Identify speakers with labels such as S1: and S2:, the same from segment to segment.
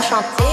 S1: Enchanté.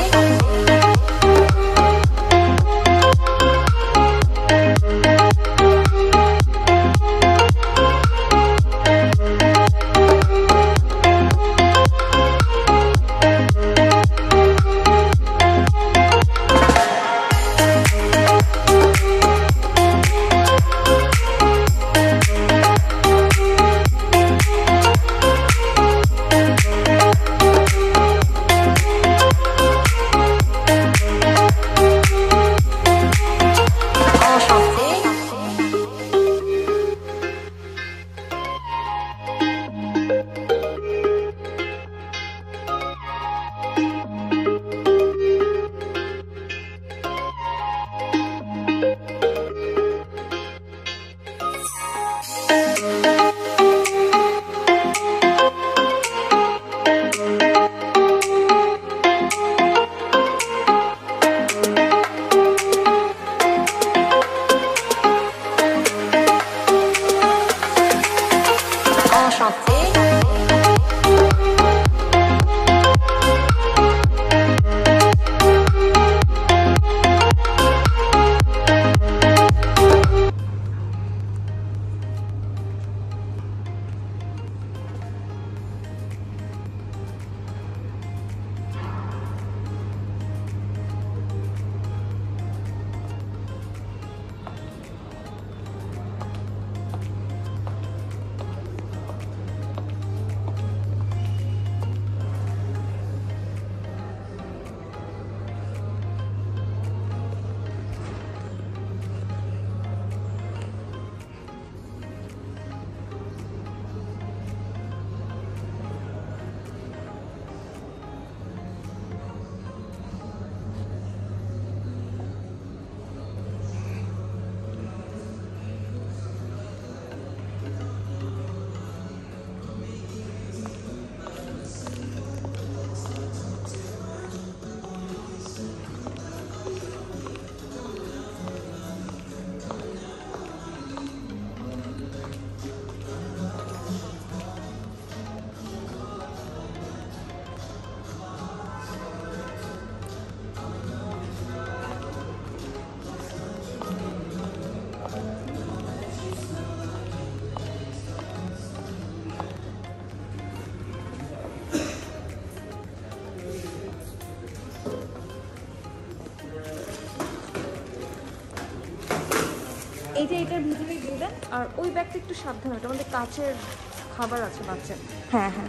S2: এইটা এটার ভিতরেই দিয়ে দেন আর ওই ব্যাগটা একটু সাবধানে, ওটা আমাদের কাছের খাবার আছে বাচ্চার। হ্যাঁ হ্যাঁ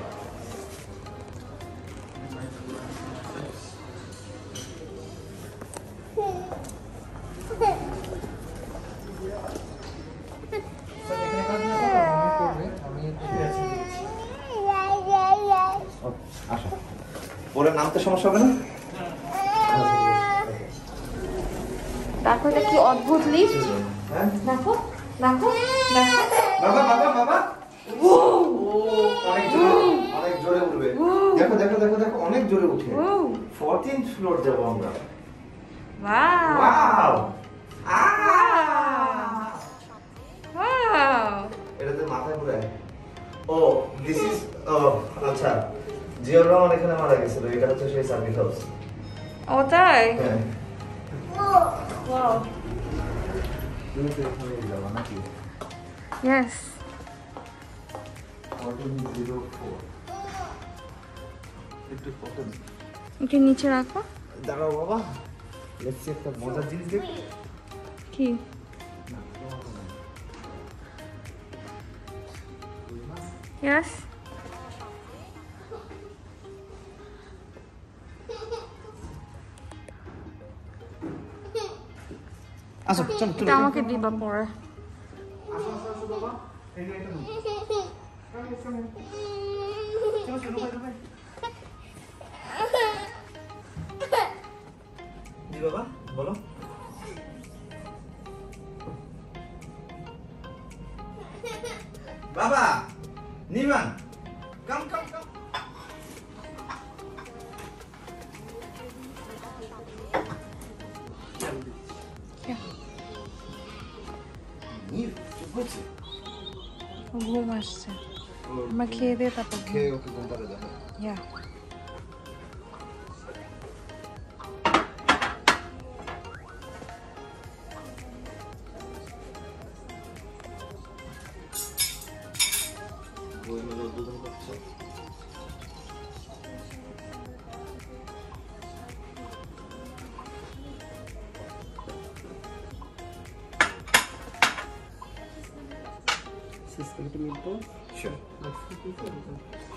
S3: ওরা নামতে সমস্যা হবে না।
S2: দেখো এটা কি অদ্ভুত লিফট। দেখো দেখো দেখো
S3: বাবা বাবা বাবা ও অনেক জোরে উঠবে। দেখো দেখো দেখো দেখো অনেক জোরে উঠে 14th ফ্লোর যাব আমরা।
S2: ওয়াও ওয়াও
S3: এটাতে মাথায় ঘুরায়। ও দিস ইজ আচ্ছা জিওর রহমান এখানে মারা গেছিল, এটা হচ্ছে সেই সার্কিট হাউস।
S2: ও তাই?
S3: হ্যাঁ
S2: ওয়াও
S3: তুমি তো এখানে যাবা নাকি?
S2: ইয়েস
S3: 1404 একটু ফটো
S2: ওকে নিচে রাখো।
S3: দাঁড়াও বাবা, লেটস সি একটা মজার জিনিস দেখ।
S2: কি? ইয়েস
S3: আচ্ছা চল চল,
S2: এটা আমাকে দিবা পরে।
S3: আসো আসো আসো বাবা, এই যে এটা নাও। চলো চলো ভাই ভাই জি বাবা বলো। বাবা নির্মাণ কাম কাম কাম।
S2: ঘুম আসছে, আমরা খেয়ে দিয়ে তারপর
S3: খেয়ে ওকে ঘুম পাড়ে যাবে।
S2: ইয়া
S1: to meet both.
S3: Sure.
S1: Nice to meet you.